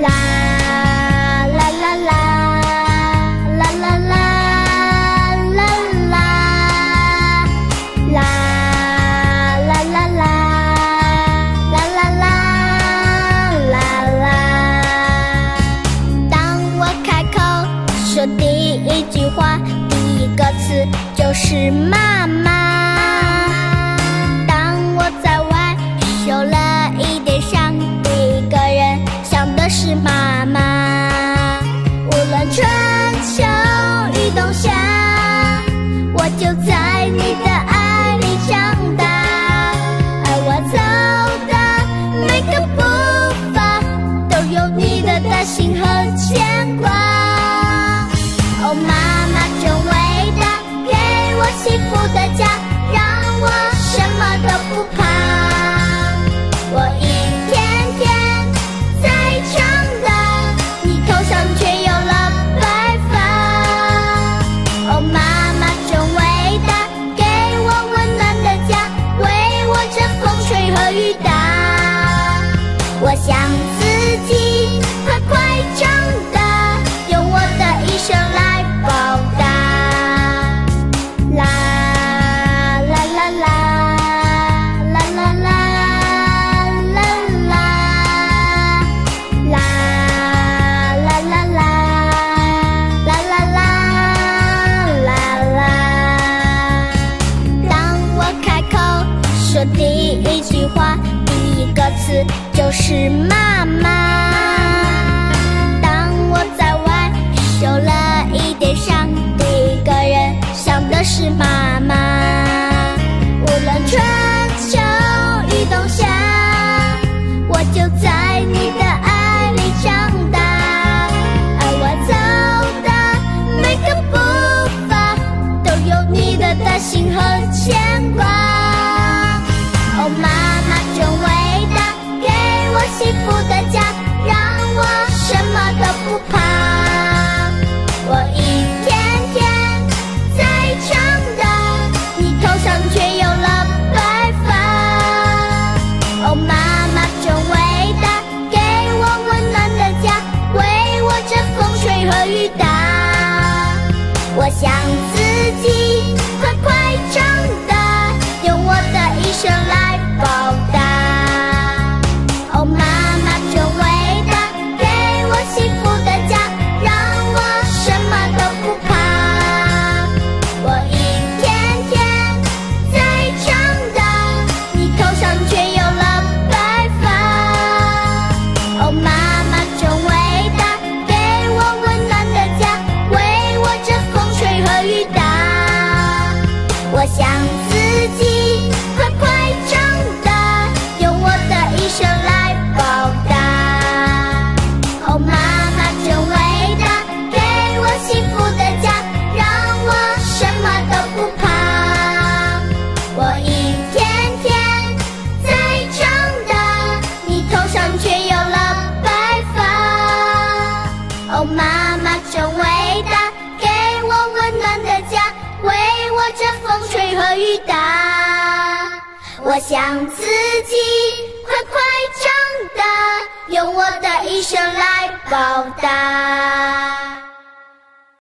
啦啦啦啦啦啦啦啦啦啦啦啦啦啦啦啦。当我开口说第一句话，第一个词就是妈妈。当我在外受了一点伤，第一个人想的是妈妈。无论春秋与冬夏，我就在你的爱里长大。而我走的每个步伐，都有你的担心和牵挂。哦，妈妈真伟大，给我幸福的家，让我什么都不怕。我一天天在长大，你头上却有了白发。哦，妈妈真伟大，给我温暖的家，为我这风吹和雨打。我想自己快快长大，用我的一生来报答。啦啦啦啦啦啦啦啦啦啦啦啦啦啦啦。当我开口说第一句话，第一个词就是妈妈。当我在外受了一点伤，第一个人想的是妈妈。无论春秋与冬夏，我就在你的爱里长大。而我走的每个步伐，都有你的担心和牵挂。哦，妈妈真伟大，给我幸福的家，让我什么都不怕。我一天天在长大，你头上却有了白发。哦，妈妈真伟大，给我温暖的家，为我这风吹和雨打。我想自己快快长大，用我的一生来报答。哦，妈妈真伟大，给我幸福的家，让我什么都不怕。我一天天在长大，你头上却有了白发。哦，妈妈真伟大，给我温暖的家，为我这风吹和雨打。我想自己快快长大，用我的一生来报答。哦，妈妈真伟大，给我幸福的家，让我什么都不怕。我一天天在长大，你头上却有了白发。哦，妈妈真伟大，给我温暖的家，为我这风吹和雨打。我想自己快快长大，用我的一生来报答。